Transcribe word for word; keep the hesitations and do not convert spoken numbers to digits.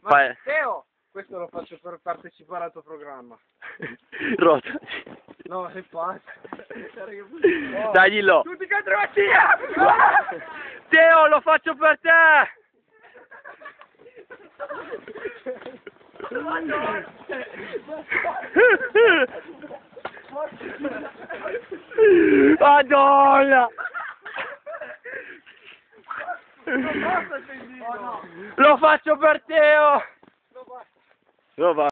Ma Vai. Teo, questo lo faccio per partecipare al tuo programma. Rota. No, sei pazzo. Oh. Dai, dillo. Tutti contro Mattia! Teo, lo faccio per te! Madonna! Lo faccio per Teo! No, basta. Lo fa.